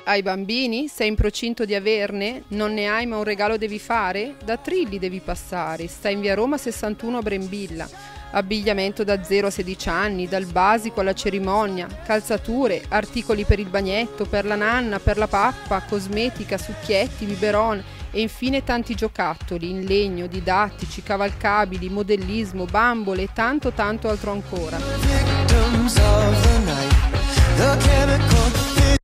Hai bambini? Sei in procinto di averne? Non ne hai ma un regalo devi fare? Da Trilli devi passare, stai in via Roma 61 a Brembilla. Abbigliamento da 0 a 16 anni, dal basico alla cerimonia, calzature, articoli per il bagnetto, per la nanna, per la pappa, cosmetica, succhietti, biberon e infine tanti giocattoli in legno, didattici, cavalcabili, modellismo, bambole e tanto altro ancora.